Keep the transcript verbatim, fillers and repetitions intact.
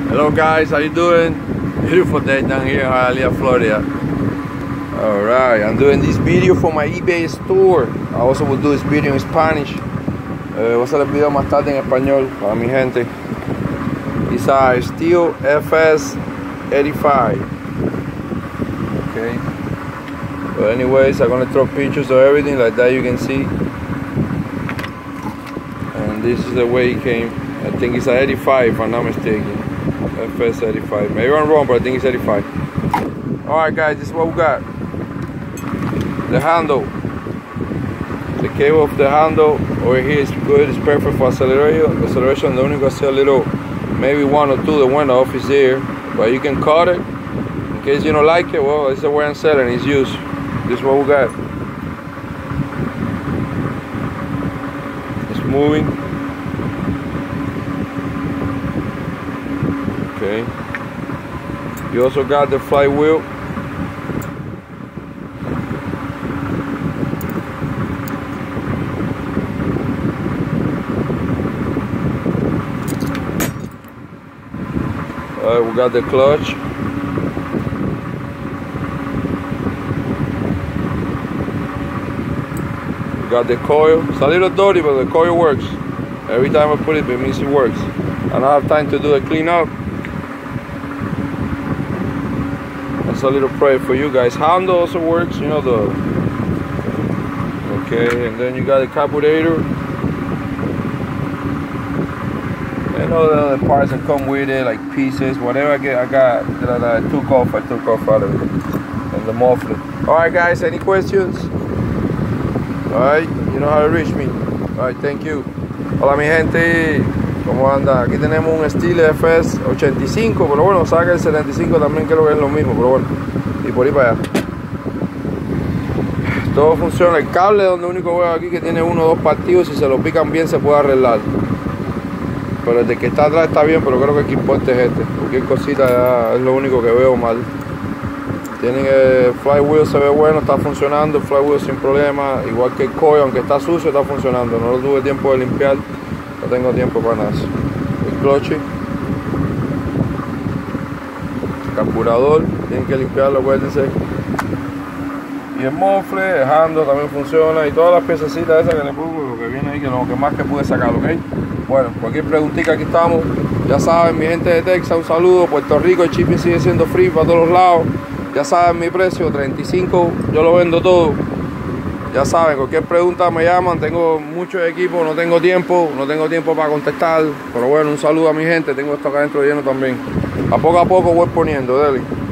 Hello guys, how you doing? Beautiful day down here in Hialeah, Florida. Alright, I'm doing this video for my eBay store. I also will do this video in Spanish. Eh, voy a hacer el video más tarde en español para mi gente. It's a Steel F S eighty-five. Okay. But anyways, I'm gonna throw pictures of everything like that you can see. And this is the way it came. I think it's a eighty-five if I'm not mistaken. F S eighty-five. Maybe I'm wrong, but I think it's eighty-five. Alright guys, this is what we got. The handle. The cable of the handle over here is good. It's perfect for acceleration. Acceleration, the only gonna see a little, maybe one or two that went off is there. But you can cut it. In case you don't like it, well, it's the way I'm selling. It's used. This is what we got. It's moving. Okay. You also got the flywheel. Uh, we got the clutch. We got the coil. It's a little dirty, but the coil works. Every time I put it, it means it works. I don't have time to do a cleanup. That's a little prayer for you guys. Handle also works, you know, the okay, and then you got the carburetor. And all the other parts that come with it, like pieces, whatever I get, I got that I took off, I took off out of it. And the muffler. Alright guys, any questions? Alright, you know how to reach me. Alright, thank you. Hola mi gente, ¿cómo anda? Aquí tenemos un Steel F S ochenta y cinco, pero bueno, saca el setenta y cinco también, creo que es lo mismo, pero bueno. Y por ahí para allá. Todo funciona. El cable, donde único veo aquí que tiene uno o dos partidos, si se lo pican bien se puede arreglar. Pero el de que está atrás está bien, pero creo que el que importa es este. Cualquier cosita ya es lo único que veo mal. Tienen el flywheel, se ve bueno, está funcionando. El flywheel sin problema. Igual que el coil, aunque está sucio, está funcionando. No lo tuve tiempo de limpiar. No tengo tiempo para nada. El clutch. El carburador. Tienen que limpiarlo, acuérdense. Y el muffler, el handle también funciona. Y todas las piececitas esas que le pongo, lo que viene ahí, que lo que más que pude sacar, ¿ok? Bueno, cualquier preguntita, aquí estamos. Ya saben, mi gente de Texas, un saludo. Puerto Rico, el shipping sigue siendo free para todos los lados. Ya saben mi precio, treinta y cinco, yo lo vendo todo. Ya saben, cualquier pregunta me llaman. Tengo muchos equipos, no tengo tiempo, no tengo tiempo para contestar. Pero bueno, un saludo a mi gente. Tengo esto acá adentro lleno también. A poco a poco voy poniendo, dele.